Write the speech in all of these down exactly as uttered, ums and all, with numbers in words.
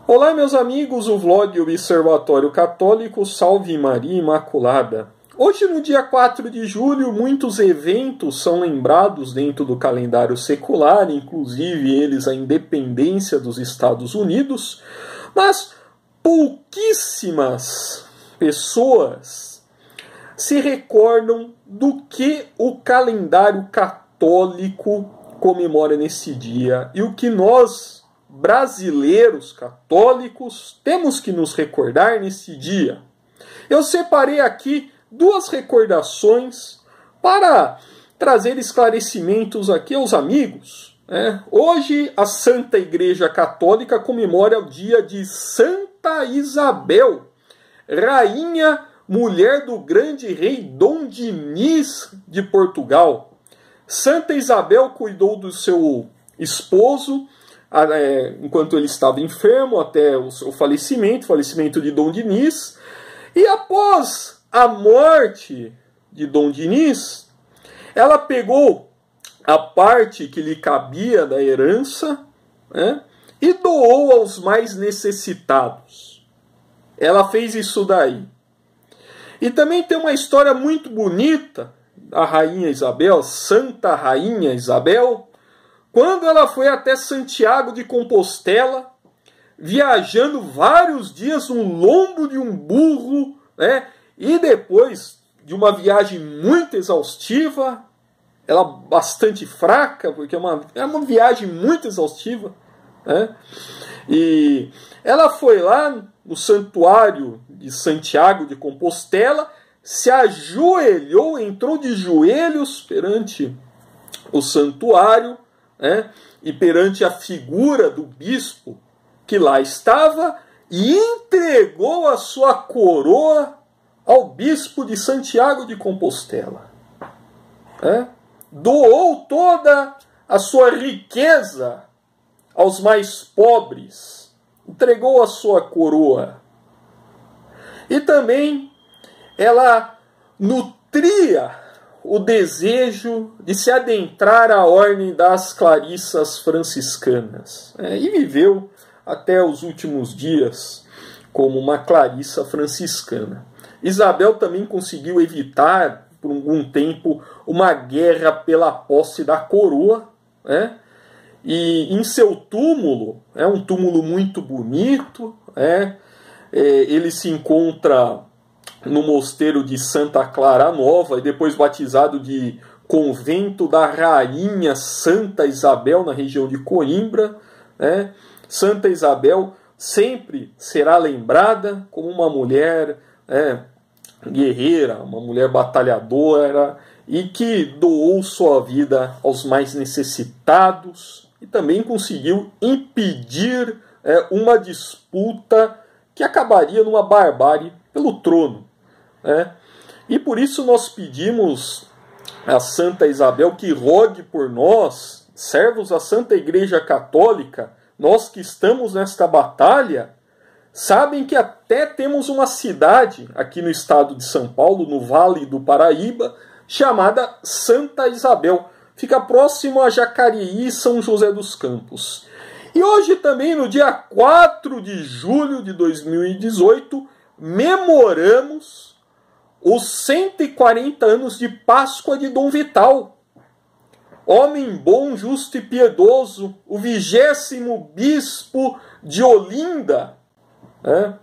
Olá, meus amigos, o vlog Observatório Católico, Salve Maria Imaculada. Hoje, no dia quatro de julho, muitos eventos são lembrados dentro do calendário secular, inclusive eles a independência dos Estados Unidos, mas pouquíssimas pessoas se recordam do que o calendário católico comemora nesse dia e o que nós, brasileiros católicos, temos que nos recordar nesse dia. Eu separei aqui duas recordações para trazer esclarecimentos aqui aos amigos. Né? Hoje a Santa Igreja Católica comemora o dia de Santa Isabel, rainha, mulher do grande rei Dom Dinis de Portugal. Santa Isabel cuidou do seu esposo enquanto ele estava enfermo até o seu falecimento, falecimento de Dom Dinis, e após a morte de Dom Dinis, ela pegou a parte que lhe cabia da herança, né, e doou aos mais necessitados. Ela fez isso daí. E também tem uma história muito bonita da Rainha Isabel, Santa Rainha Isabel, quando ela foi até Santiago de Compostela, viajando vários dias no lombo de um burro, né? E depois de uma viagem muito exaustiva, ela bastante fraca, porque é uma, é uma viagem muito exaustiva, né? E ela foi lá no santuário de Santiago de Compostela, se ajoelhou, entrou de joelhos perante o santuário, né, e perante a figura do bispo que lá estava, e entregou a sua coroa ao bispo de Santiago de Compostela. Né? Doou toda a sua riqueza aos mais pobres, entregou a sua coroa. E também ela nutria o desejo de se adentrar à ordem das Clarissas franciscanas. É, e viveu até os últimos dias como uma Clarissa franciscana. Isabel também conseguiu evitar, por algum tempo, uma guerra pela posse da coroa, né? E em seu túmulo, é um túmulo muito bonito, é, é, ele se encontra no mosteiro de Santa Clara Nova, e depois batizado de Convento da Rainha Santa Isabel, na região de Coimbra. Né? Santa Isabel sempre será lembrada como uma mulher é, guerreira, uma mulher batalhadora, e que doou sua vida aos mais necessitados, e também conseguiu impedir é, uma disputa que acabaria numa barbárie pelo trono. É. E por isso nós pedimos a Santa Isabel que rogue por nós, servos da Santa Igreja Católica, nós que estamos nesta batalha, sabem que até temos uma cidade aqui no estado de São Paulo, no Vale do Paraíba, chamada Santa Isabel. Fica próximo a Jacareí e São José dos Campos. E hoje também, no dia quatro de julho de dois mil e dezoito, memoramos os cento e quarenta anos de Páscoa de Dom Vital, homem bom, justo e piedoso, o vigésimo bispo de Olinda, né?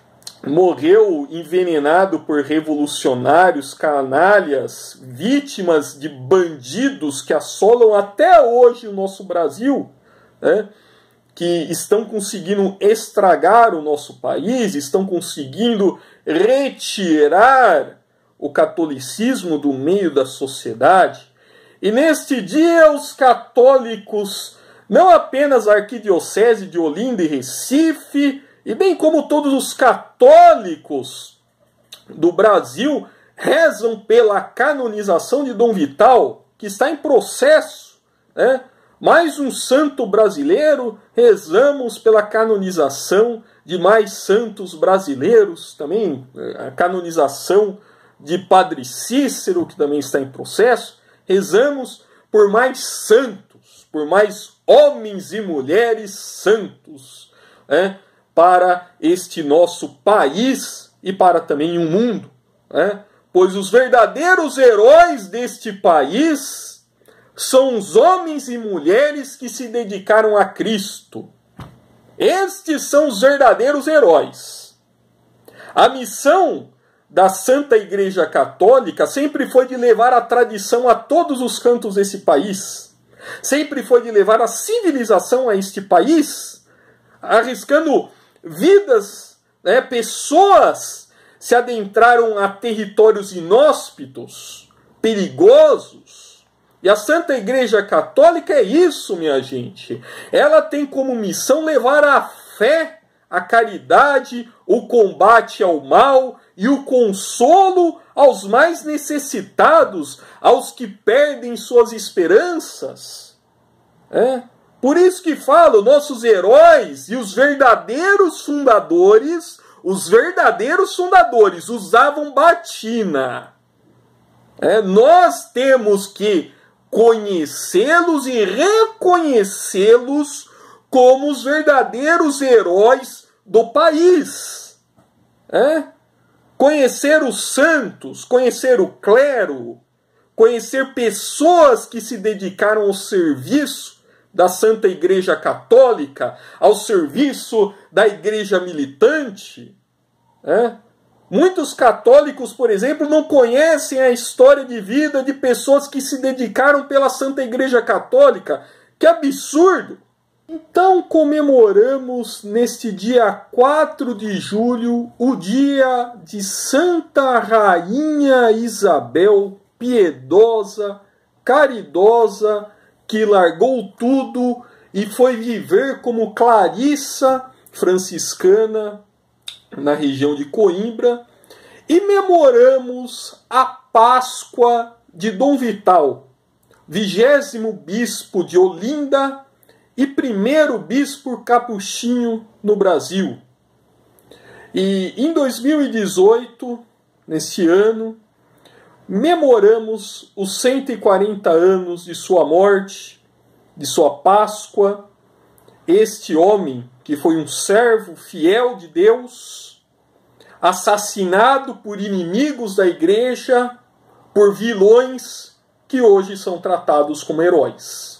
Morreu envenenado por revolucionários, canalhas, vítimas de bandidos que assolam até hoje o nosso Brasil, né? Que estão conseguindo estragar o nosso país, estão conseguindo retirar o catolicismo do meio da sociedade. E neste dia os católicos, não apenas a Arquidiocese de Olinda e Recife, e bem como todos os católicos do Brasil, rezam pela canonização de Dom Vital, que está em processo, né? Mais um santo brasileiro, rezamos pela canonização de mais santos brasileiros, também a canonização de Padre Cícero, que também está em processo. Rezamos por mais santos, por mais homens e mulheres santos, né? para este nosso país e para também o mundo, né? Pois os verdadeiros heróis deste país são os homens e mulheres que se dedicaram a Cristo. Estes são os verdadeiros heróis. A missão da Santa Igreja Católica sempre foi de levar a tradição a todos os cantos desse país. Sempre foi de levar a civilização a este país, arriscando vidas, né? Pessoas se adentraram a territórios inóspitos, perigosos. E a Santa Igreja Católica é isso, minha gente. Ela tem como missão levar a fé, a caridade, o combate ao mal e o consolo aos mais necessitados, aos que perdem suas esperanças. É? Por isso que falo, nossos heróis e os verdadeiros fundadores, os verdadeiros fundadores usavam batina. É? Nós temos que conhecê-los e reconhecê-los como os verdadeiros heróis do país. É? Conhecer os santos, conhecer o clero, conhecer pessoas que se dedicaram ao serviço da Santa Igreja Católica, ao serviço da Igreja militante. É? Muitos católicos, por exemplo, não conhecem a história de vida de pessoas que se dedicaram pela Santa Igreja Católica. Que absurdo! Então comemoramos neste dia quatro de julho o dia de Santa Rainha Isabel, piedosa, caridosa, que largou tudo e foi viver como clarissa franciscana na região de Coimbra. E memoramos a Páscoa de Dom Vital, vigésimo bispo de Olinda e primeiro bispo capuchinho no Brasil. E em dois mil e dezoito, neste ano, memoramos os cento e quarenta anos de sua morte, de sua Páscoa. Este homem, que foi um servo fiel de Deus, assassinado por inimigos da igreja, por vilões que hoje são tratados como heróis.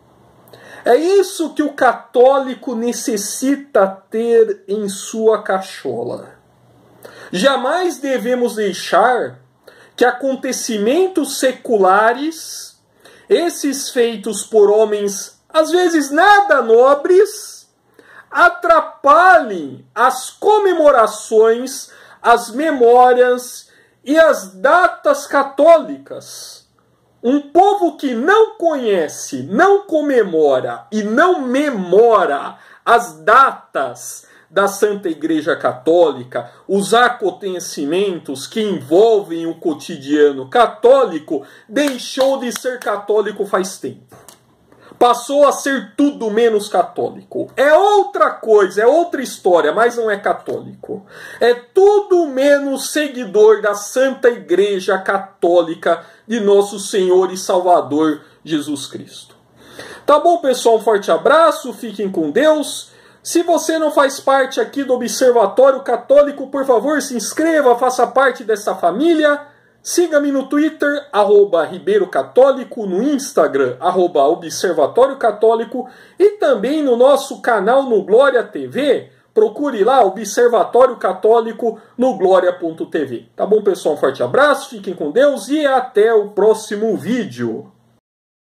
É isso que o católico necessita ter em sua cachola. Jamais devemos deixar que acontecimentos seculares, esses feitos por homens às vezes nada nobres, atrapalhem as comemorações, as memórias e as datas católicas. Um povo que não conhece, não comemora e não memora as datas da Santa Igreja Católica, os acontecimentos que envolvem o cotidiano católico, deixou de ser católico faz tempo. Passou a ser tudo menos católico. É outra coisa, é outra história, mas não é católico. É tudo menos seguidor da Santa Igreja Católica de nosso Senhor e Salvador Jesus Cristo. Tá bom, pessoal? Um forte abraço, fiquem com Deus. Se você não faz parte aqui do Observatório Católico, por favor, se inscreva, faça parte dessa família. Siga-me no Twitter, arroba Ribeiro Católico, no Instagram, arroba Observatório Católico, e também no nosso canal no Glória T V. Procure lá, Observatório Católico, no glória ponto tv. Tá bom, pessoal? Um forte abraço, fiquem com Deus e até o próximo vídeo.